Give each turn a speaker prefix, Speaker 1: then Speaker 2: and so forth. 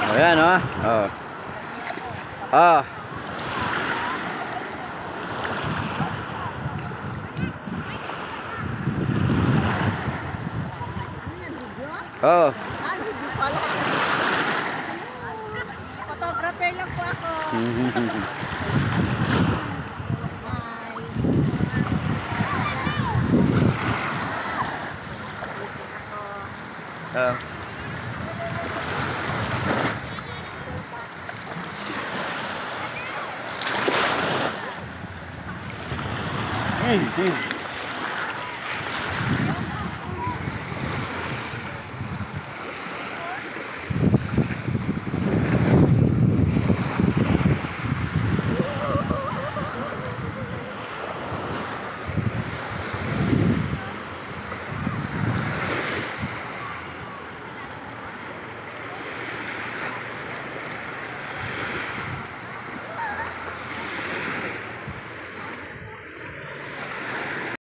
Speaker 1: Ayan, oh. Oh. Ah. Oh.
Speaker 2: Photographer lang po ako.
Speaker 1: Oh. Hey, hey.